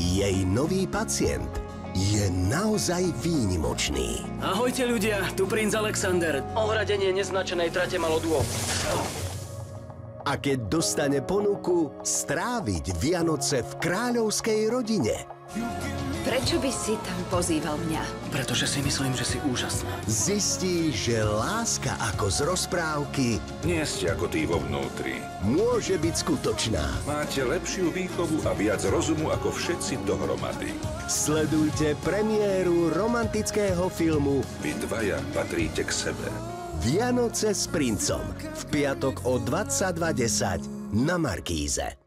Jej nový pacient je naozaj výnimočný. Ahojte ľudia, tu princ Alexander. Ohradenie neznačenej trate malo dôvod. A keď dostane ponuku stráviť Vianoce v kráľovskej rodine. Prečo by si tam pozýval mňa? Pretože si myslím, že si úžasná. Zistí, že láska ako z rozprávky Nie ste ako tí vo vnútri. môže byť skutočná. Máte lepšiu výchovu a viac rozumu ako všetci dohromady. Sledujte premiéru romantického filmu Vy dvaja patríte k sebe. Vianoce s princom v piatok o 22:10 na Markíze.